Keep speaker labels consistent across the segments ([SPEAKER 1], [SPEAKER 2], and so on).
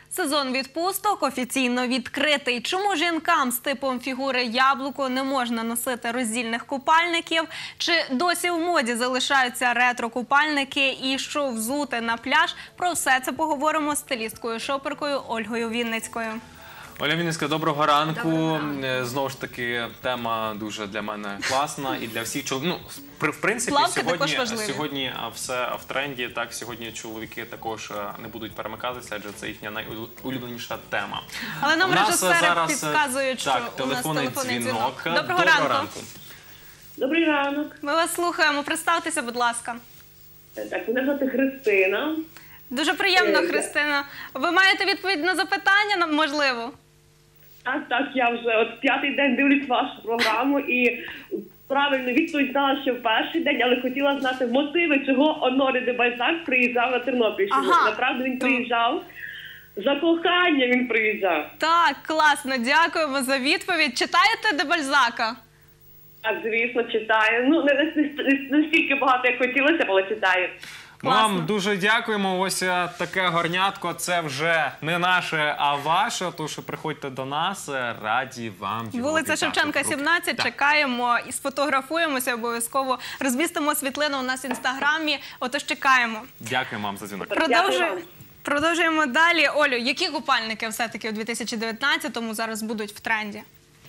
[SPEAKER 1] Сезон відпусток офіційно відкритий. Чому жінкам з типом фігури яблуко не можна носити роздільних купальників? Чи досі в моді залишаються ретро-купальники? І що взути на пляж? Про все це поговоримо з стилісткою-шоперкою Ольгою Вінницькою.
[SPEAKER 2] Оля Вінницька, доброго ранку. Знову ж таки, тема дуже для мене класна і для всих чоловіків. Ну, в принципі, сьогодні все в тренді. Так, сьогодні чоловіки також не будуть перемикатися, адже це їхня найулюбленіша тема.
[SPEAKER 1] Але нам режисери підказують, що у нас телефонний дзвінок. Доброго ранку.
[SPEAKER 3] Добрий ранок.
[SPEAKER 1] Ми вас слухаємо. Представтеся, будь ласка.
[SPEAKER 3] Так, мене звати Христина.
[SPEAKER 1] Дуже приємно, Христина. Ви маєте відповідь на запитання, можливо?
[SPEAKER 3] Так, я вже от п'ятий день дивлюсь вашу програму і правильно відповідь знала ще в перший день, але хотіла знати мотиви, чого Оноре де Бальзак приїжджав на Тернопільщину. Направду він приїжджав, за кохання він приїжджав.
[SPEAKER 1] Так, класно, дякуємо за відповідь. Читаєте де Бальзака?
[SPEAKER 3] Так, звісно, читаю. Ну, не стільки багато, як хотілося, але читаю.
[SPEAKER 2] Ми вам дуже дякуємо. Ось таке горнятко. Це вже не наше, а ваше. Тож приходьте до нас. Раді вам.
[SPEAKER 1] Вулиця Шевченка, 17. Чекаємо і сфотографуємося обов'язково. Розмістимо світлину у нас в Інстаграмі. Отож чекаємо.
[SPEAKER 2] Дякуємо вам за дзвінок.
[SPEAKER 1] Продовжуємо далі. Олю, які купальники все-таки у 2019-му зараз будуть в тренді?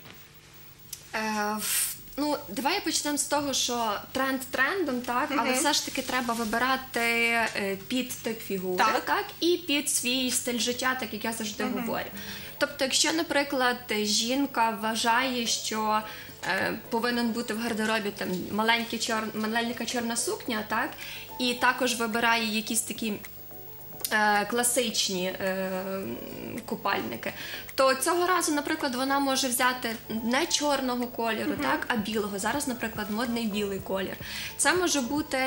[SPEAKER 4] Ну, давай почнемо з того, що тренд трендом, так, але все ж таки треба вибирати під тип фігури, так, і під свій стиль життя, так як я завжди говорю. Тобто, якщо, наприклад, жінка вважає, що повинен бути в гардеробі там маленька чорна сукня, так, і також вибирає якісь такі класичні купальники, то цього разу, наприклад, вона може взяти не чорного кольору, так, а білого. Зараз, наприклад, модний білий колір. Це може бути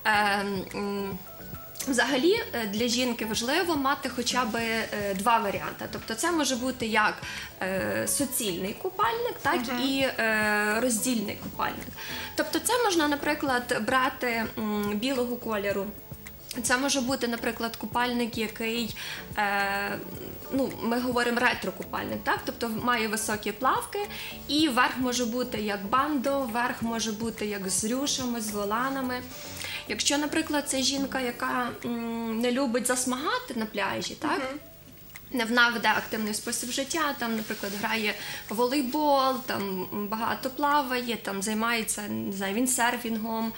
[SPEAKER 4] взагалі для жінки важливо мати хоча б два варіанти. Тобто це може бути як суцільний купальник, так і роздільний купальник. Тобто це можна, наприклад, брати білого кольору. Це може бути, наприклад, купальник, який, ми говоримо ретро-купальник, так? Тобто має високі плавки, і верх може бути як бандо, верх може бути як з рюшами, з воланами. Якщо, наприклад, це жінка, яка не любить засмагати на пляжі, так? Вона веде активний спосіб життя, там, наприклад, грає в волейбол, там багато плаває, там займається, не знаю, віндсерфінгом,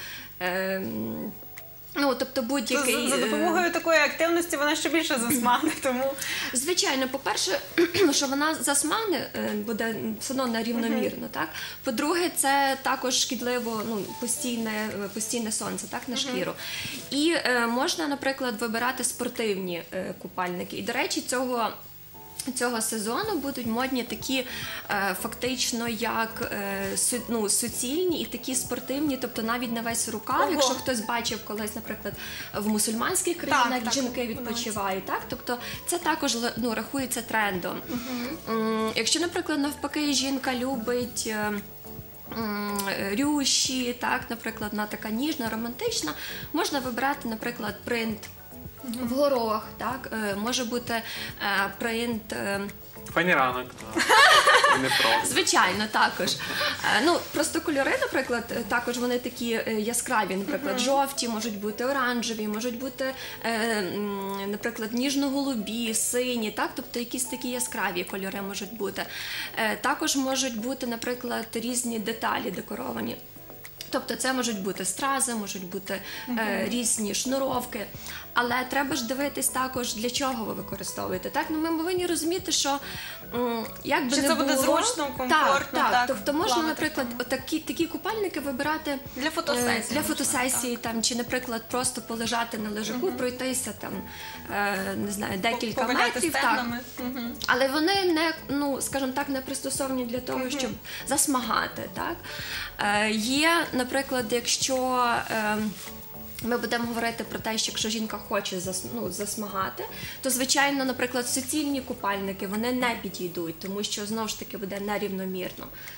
[SPEAKER 4] тобто будь-який...
[SPEAKER 1] За допомогою такої активності вона ще більше засмагне, тому...
[SPEAKER 4] Звичайно, по-перше, що вона засмагне, буде все одно нерівномірно, так? По-друге, це також шкідливо, постійне сонце, так, на шкіру. І можна, наприклад, вибирати спортивні купальники. І, до речі, цього сезону будуть модні такі фактично як суцільні і такі спортивні, тобто навіть на весь рукав, якщо хтось бачив колись, наприклад, в мусульманських країнах жінки відпочивають, так? Тобто це також рахується трендом. Якщо, наприклад, навпаки, жінка любить рюші, так, наприклад, вона така ніжна, романтична, можна вибрати, наприклад, принт в горох, так, може бути принт...
[SPEAKER 2] Файний ранок.
[SPEAKER 4] Звичайно, також. Просто кольори, наприклад, також вони такі яскраві, наприклад, жовті, можуть бути оранжеві, можуть бути, наприклад, ніжно-голубі, сині, так, тобто якісь такі яскраві кольори можуть бути. Також можуть бути, наприклад, різні деталі декоровані. Тобто це можуть бути стрази, можуть бути різні шнуровки, але треба ж дивитись також, для чого ви використовуєте. Так? Ми повинні розуміти, що як би не було...
[SPEAKER 1] Чи це буде зручно, комфортно?
[SPEAKER 4] Так. Тобто можна, наприклад, такі купальники вибирати для фотосесії, чи, наприклад, просто полежати на лежаку, пройтися там, не знаю, декілька метрів. Але вони не, скажімо так, не пристосовані для того, щоб засмагати. Так? Є, наприклад, якщо ми будемо говорити про те, що якщо жінка хоче засмагати, то, звичайно, наприклад, суцільні купальники, вони не підійдуть, тому що, знову ж таки, буде нерівномірно.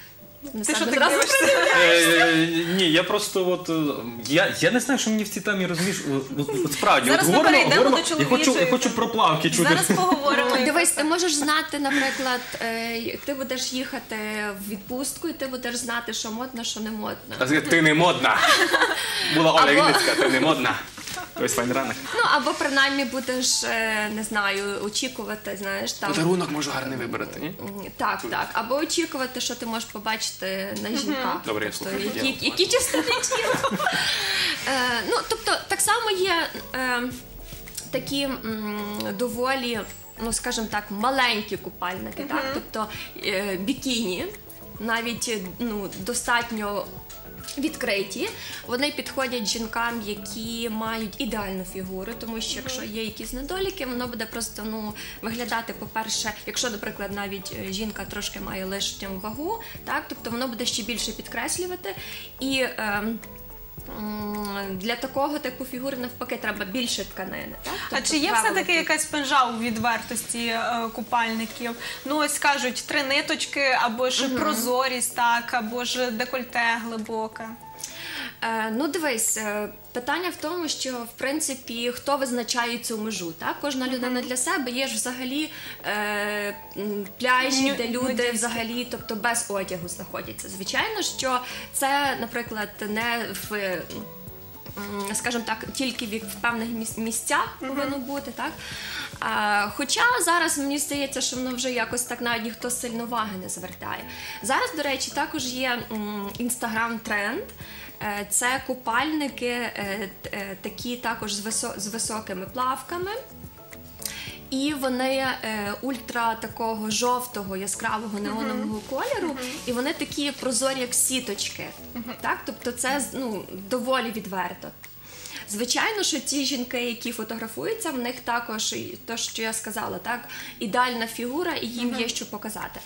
[SPEAKER 1] Ти що так дивишся?
[SPEAKER 2] Ні, я просто я не знаю, що мені в цій темі, розумієш, справді.
[SPEAKER 1] Зараз ми перейдемо до чоловічої.
[SPEAKER 2] Я хочу про плавки чути.
[SPEAKER 1] Зараз поговоримо.
[SPEAKER 4] Дивись, ти можеш знати, наприклад, ти будеш їхати в відпустку, і ти будеш знати, що модно, що не модно.
[SPEAKER 2] Ти не модна. Була Оля Вінницька, ти не модна. Ось файний ранок.
[SPEAKER 4] Ну, або принаймні будеш, не знаю, очікувати, знаєш, там...
[SPEAKER 2] Подарунок можу гарний вибрати, ні?
[SPEAKER 4] Так. Або очікувати, що ти можеш побачити на жінках.
[SPEAKER 2] Добре, я слухаю.
[SPEAKER 4] Які частини тіла. Ну, тобто, так само є такі доволі, ну, скажімо так, маленькі купальники, так? Тобто, бікіні, навіть, ну, достатньо відкриті, вони підходять жінкам, які мають ідеальну фігуру, тому що якщо є якісь недоліки, воно буде просто, ну, виглядати, по-перше, якщо, наприклад, навіть жінка трошки має лишню вагу, так, тобто воно буде ще більше підкреслювати, і для такого типу фігури навпаки треба більше тканини. Так?
[SPEAKER 1] А чи є все-таки якась пенжа у відвертості купальників? Ну ось кажуть, 3 ниточки, або ж прозорість, так, або ж декольте глибоке.
[SPEAKER 4] Ну, дивись, питання в тому, що, в принципі, хто визначає цю межу, так? Кожна людина для себе, є ж взагалі пляжі, де люди взагалі, тобто без одягу знаходяться. Звичайно, що це, наприклад, не в, скажімо так, тільки в певних місцях повинно бути, так? Хоча зараз, мені здається, що воно вже якось так навіть ніхто сильно уваги не звертає. Зараз, до речі, також є інстаграм-тренд. Це купальники, такі також з високими плавками. І вони ультра такого жовтого, яскравого неонового кольору, і вони такі прозорі, як сіточки. Так? Тобто це, ну, доволі відверто. Звичайно, що ті жінки, які фотографуються, в них також, те, що я сказала, так, ідеальна фігура, і їм є що показати.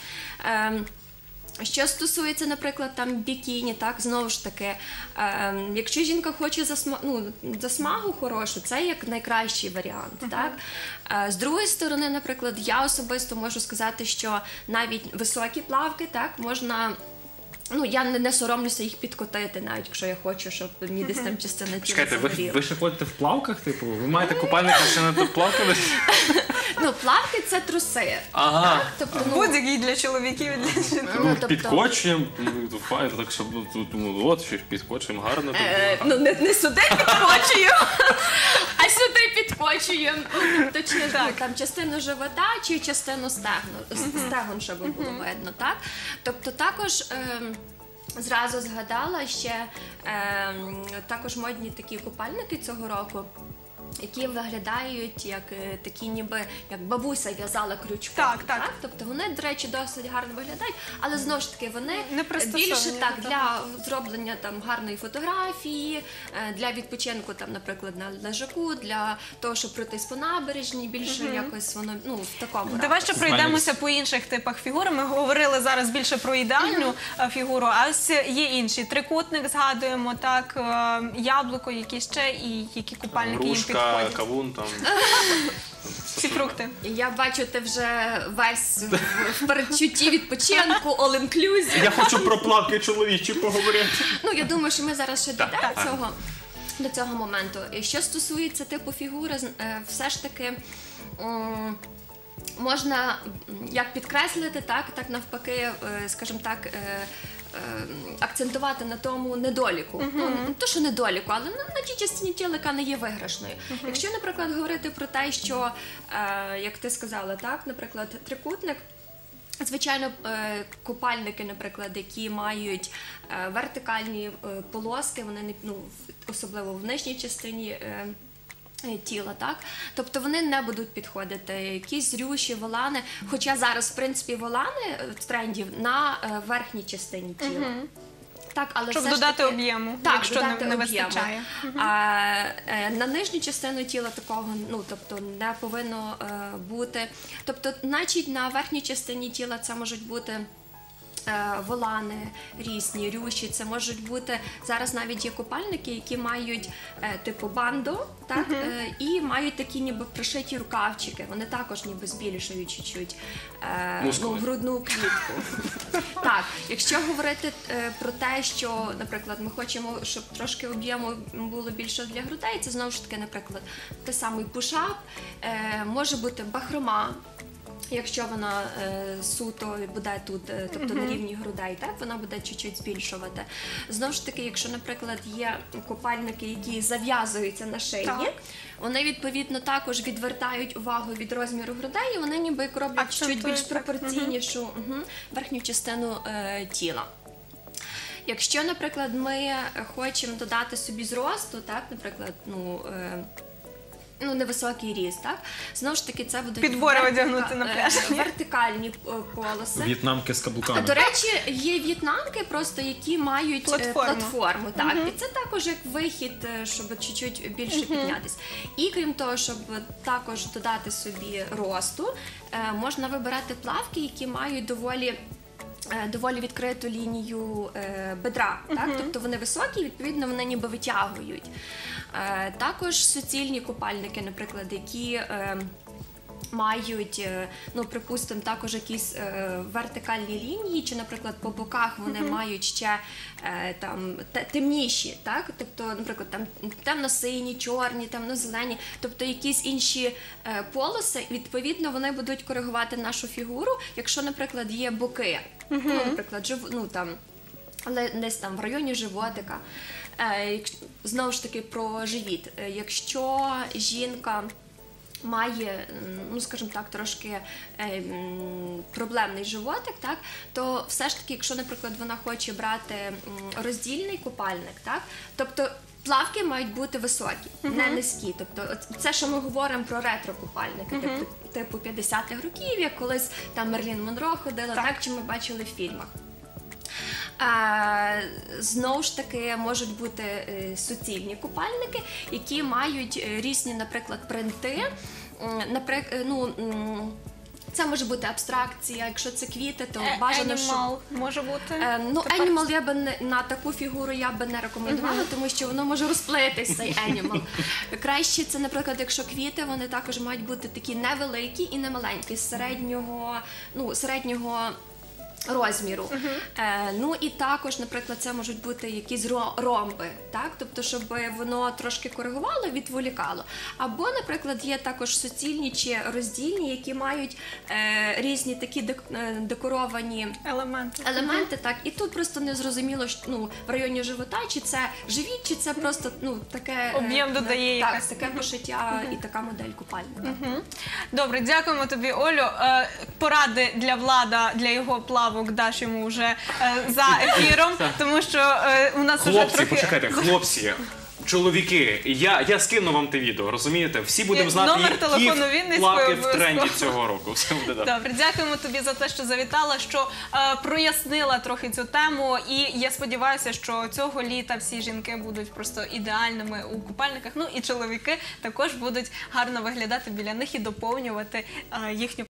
[SPEAKER 4] Що стосується, наприклад, там бікіні, так, знову ж таки, якщо жінка хоче засмагу хорошу, це як найкращий варіант, так. З другої сторони, наприклад, я особисто можу сказати, що навіть високі плавки, так, можна... Ну, я не соромлюся їх підкотити, навіть якщо я хочу, щоб мені десь там частина тіла загоріла.
[SPEAKER 2] Чекайте, ви ще ходите в плавках, типу? Ви маєте купальника ще на плавки?
[SPEAKER 4] Ну, плавки – це труси.
[SPEAKER 2] Ага.
[SPEAKER 1] Будь-який для чоловіків, для жінок.
[SPEAKER 2] Підкочуємо, файно, так, щоб, от, що ж підкочуємо, гарно.
[SPEAKER 4] Ну, не сюди підкочуємо, а сюди підкочуємо. Точно так, там частину живота чи частину стегон, щоб було видно, так? Тобто також... Зразу згадала ще також модні такі купальники цього року, які виглядають як такі, ніби як бабуся в'язала крючком.
[SPEAKER 1] Так.
[SPEAKER 4] Тобто вони, до речі, досить гарно виглядають, але знову ж таки вони більше так для зроблення там гарної фотографії, для відпочинку там, наприклад, на лежаку, для того, щоб пройтись по набережні, більше якось воно, ну, в такому ракурсі.
[SPEAKER 1] Давай ще пройдемося по інших типах фігур. Ми говорили зараз більше про ідеальну фігуру, а ось є інші. Трикутник згадуємо, так, яблуко, які ще і які купальники їм підходять.
[SPEAKER 2] Кавун там.
[SPEAKER 1] Всі фрукти.
[SPEAKER 4] Я бачу, ти вже весь в передчутті відпочинку, all-inclusive.
[SPEAKER 2] Я хочу про плавки чоловічі поговорити.
[SPEAKER 4] Ну, я думаю, що ми зараз ще дійдемо до цього моменту. І що стосується типу фігури, все ж таки можна як підкреслити, так навпаки, скажімо так, акцентувати на тому недоліку. Не то, що недоліку, але на тій частині тіла, яка не є виграшною. Якщо, наприклад, говорити про те, що, як ти сказала, так, наприклад, трикутник, звичайно, купальники, наприклад, які мають вертикальні полоски, вони, ну, особливо в нижній частині тіла, так? Тобто вони не будуть підходити. Якісь рюші, волани, хоча зараз, в принципі, волани в тренді на верхній частині тіла. Так, але
[SPEAKER 1] щоб додати об'єму, якщо не вистачає.
[SPEAKER 4] На нижню частину тіла такого, ну, тобто, не повинно бути. Тобто, значить, на верхній частині тіла це можуть бути волани різні, рюші, це можуть бути, зараз навіть є купальники, які мають типу бандо, так, і мають такі ніби пришиті рукавчики, вони також ніби збільшують чуть-чуть грудну клітку. Так, якщо говорити про те, що, наприклад, ми хочемо, щоб трошки об'єму було більше для грудей, це знову ж таки, наприклад, той самий пушап, може бути бахрома, якщо вона суто буде тут, тобто на рівні грудей, так, вона буде чуть-чуть збільшувати. Знову ж таки, якщо, наприклад, є купальники, які зав'язуються на шиї, вони, відповідно, також відвертають увагу від розміру грудей, і вони ніби як роблять чуть більш пропорційнішу верхню частину тіла. Якщо, наприклад, ми хочемо додати собі зросту, так, наприклад, невисокий ріст, так? Знову ж таки, це будуть
[SPEAKER 1] підбори одягнути на пляж.
[SPEAKER 4] Вертикальні полоси.
[SPEAKER 5] В'єтнамки з каблуками.
[SPEAKER 4] До речі, є в'єтнамки просто, які мають платформу. Так. І це також як вихід, щоб чуть-чуть більше піднятися. І крім того, щоб також додати собі росту, можна вибирати плавки, які мають доволі відкриту лінію бедра, так? Тобто вони високі, відповідно, вони ніби витягують. Також суцільні купальники, наприклад, які мають, припустимо, також якісь вертикальні лінії, чи, наприклад, по боках вони мають ще темніші, так? Тобто, наприклад, там темно-сині, чорні, темно-зелені, тобто якісь інші полоси, відповідно, вони будуть коригувати нашу фігуру, якщо, наприклад, є боки, наприклад, але десь там в районі животика. Знову ж таки, про живіт. Якщо жінка має, скажімо так, трошки проблемний животик, так, то все ж таки, якщо, наприклад, вона хоче брати роздільний купальник, так, тобто плавки мають бути високі, не низькі. Тобто це, що ми говоримо про ретро-купальники, типу 50-х років, як колись там Мерлін Монро ходила, так, чи ми бачили в фільмах. Знову ж таки, можуть бути суцільні купальники, які мають різні, наприклад, принти. Це може бути абстракція, якщо це квіти, то бажано,
[SPEAKER 1] Animal може бути?
[SPEAKER 4] Animal я би на таку фігуру я би не рекомендувала, тому що воно може розплитись, цей Animal. Краще це, наприклад, якщо квіти, вони також мають бути такі невеликі і не маленькі, середнього розміру. І також, наприклад, це можуть бути якісь ромби, так? Тобто, щоб воно трошки коригувало, відволікало. Або, наприклад, є також суцільні чи роздільні, які мають різні такі декоровані елементи, так? І тут просто не зрозуміло, в районі живота, чи це живіт, чи це просто таке
[SPEAKER 1] об'єм додає якась.
[SPEAKER 4] Так, таке пошиття і така модель купальника.
[SPEAKER 1] Добре, дякуємо тобі, Олю. Поради для Влада, для його плавок даш йому вже за ефіром, тому що у нас вже трохи...
[SPEAKER 5] Почекайте, хлопці, чоловіки, я скину вам те відео, розумієте? Всі будемо знати, які плавки в тренді цього року.
[SPEAKER 1] Добре, дякуємо тобі за те, що завітала, що прояснила трохи цю тему, і я сподіваюся, що цього літа всі жінки будуть просто ідеальними у купальниках, і чоловіки також будуть гарно виглядати біля них і доповнювати їхню